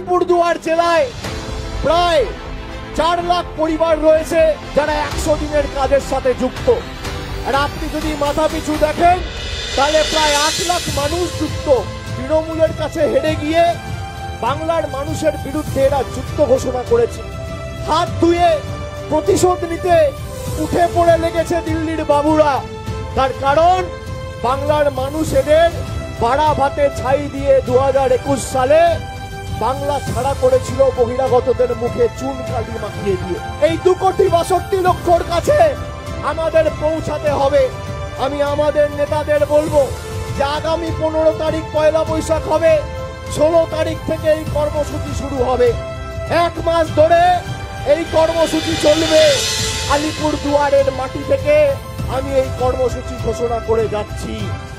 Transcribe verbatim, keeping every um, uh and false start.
আলিপুরদুয়ার জেলায় প্রায় চার লাখ পরিবার রয়েছে যারা একশো দিনের কাজের সাথে যুক্ত। আর আপনি যদি মাথা পিছু দেখেন তাহলে প্রায় আট লাখ মানুষ যুক্ত। তৃণমূলের কাছে হেরে গিয়ে বাংলার মানুষের বিরুদ্ধে এরা যুদ্ধ ঘোষণা করেছে। হাত ধুয়ে প্রতিশোধ নিতে উঠে পড়ে লেগেছে দিল্লির বাবুরা। তার কারণ বাংলার মানুষ এদের বাড়া ভাতে ছাই দিয়ে দু হাজার একুশ সালে বাংলা ছাড়া করেছিল বহিরাগতদের মুখে চুন কালি মাখিয়ে দিয়ে। এই দু কোটি বাষট্টি লক্ষর কাছে আমাদের পৌঁছাতে হবে। আমি আমাদের নেতাদের বলবো যে আগামী পনেরো তারিখ পয়লা বৈশাখ হবে, ষোলো তারিখ থেকে এই কর্মসূচি শুরু হবে। এক মাস ধরে এই কর্মসূচি চলবে। আলিপুরদুয়ারের মাটি থেকে আমি এই কর্মসূচি ঘোষণা করে যাচ্ছি।